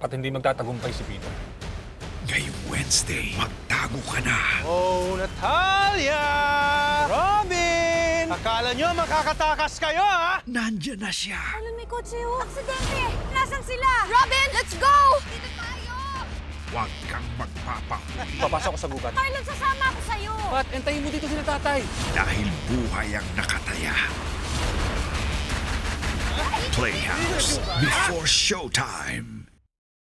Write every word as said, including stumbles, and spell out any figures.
at hindi magtatagumpay si Peter. Ngayong Wednesday, magtago ka na. Oh, Natalia! Robin! Akala nyo makakatakas kayo, ha? Nandyan na siya. Alam, may kotse ho. Aksidente! Nasaan sila? Robin, let's go! Dito tayo! Huwag kang magpapahuli. Papasok ko sa gubat. Marlon, sasama ako sa'yo. Pat, entayin mo dito sila tatay. Dahil buhay ang nakataya. Playhouse before showtime.